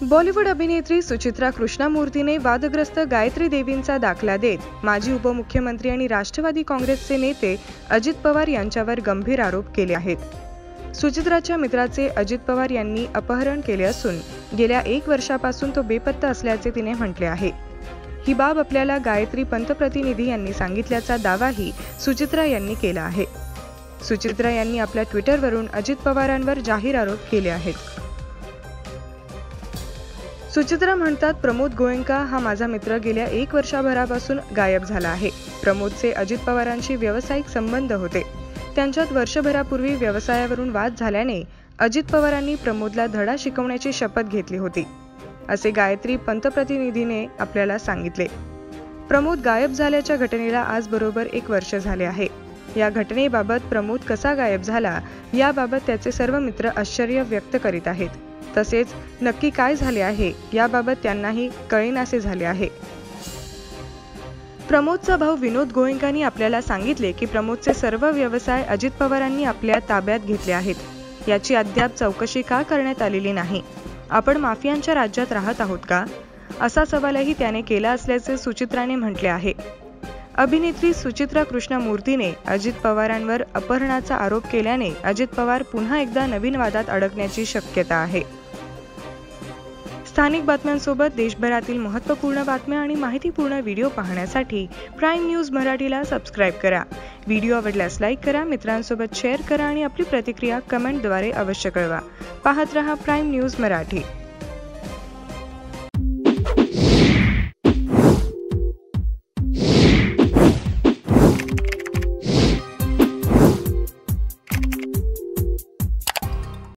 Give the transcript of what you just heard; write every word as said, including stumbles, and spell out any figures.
बॉलिवूड अभिनेत्री सुचित्रा कृष्णमूर्तीने वादग्रस्त गायत्री देवींचा दाखला देत माजी उपमुख्यमंत्री आणि राष्ट्रवादी काँग्रेसचे नेते अजित पवार यांच्यावर गंभीर आरोप केले आहेत। सुचित्राच्या मित्राचे अजित पवार यांनी अपहरण केले असून गेल्या एक वर्षापासून तो बेपत्ता असल्याचे तिने म्हटले आहे। ही बाब आपल्याला गायत्री पंतप्रतिनिधी यांनी सांगितल्याचा दावाही सुचित्रा यांनी केला आहे। सुचित्रा यांनी आपल्या ट्विटरवरून अजित पवारांवर जाहीर आरोप केले आहेत। सुचित्रा म्हणतात, प्रमोद गोएंका हा माझा मित्र गेल्या एक वर्षभरापासून गायब झाला आहे। प्रमोदचे अजित पवारांशी व्यावसायिक संबंध होते। त्यांच्यात वर्षभरापूर्वी व्यवसायावरून वाद झाल्याने अजित पवारांनी प्रमोदला धडा शिकवण्याची शपथ घेतली होती, असे गायत्री पंतप्रतिनिधीने आपल्याला सांगितले। प्रमोद गायब झाल्याच्या घटनेला आज बरोबर एक वर्ष झाले आहे। या घटनेबाबत प्रमोद कसा गायब झाला याबाबत त्याचे सर्व मित्र आश्चर्य व्यक्त करीत आहेत। तसेच नक्की काय झाले आहे याबाबत त्यांनाही कळेनासे झाले आहे। प्रमोदचा भाऊ विनोद गोएंकांनी आपल्याला सांगितले की प्रमोदचे सर्व व्यवसाय अजित पवारांनी आपल्या ताब्यात घेतले आहेत। याची अद्याप चौकशी का करण्यात आलेली नाही? आपण माफियांच्या राज्यात राहत आहोत का? असा सवालही त्याने केला असल्याचे सुचित्राने म्हटले आहे। अभिनेत्री सुचित्रा कृष्णमूर्तीने अजित पवारांवर अपहरणाचा आरोप केल्याने अजित पवार पुन्हा एकदा नवीन वादात अडकण्याची शक्यता आहे। स्थानिक बातम्यांसोबत देशभरातील महत्त्वपूर्ण बातम्या आणि माहितीपूर्ण व्हिडिओ पाहण्यासाठी प्राईम न्यूज मराठीला सबस्क्राईब करा। व्हिडिओ आवडल्यास लाईक करा, मित्रांसोबत शेअर करा आणि आपली प्रतिक्रिया कमेंटद्वारे अवश्य कळवा। पाहत रहा प्राईम न्यूज मराठी।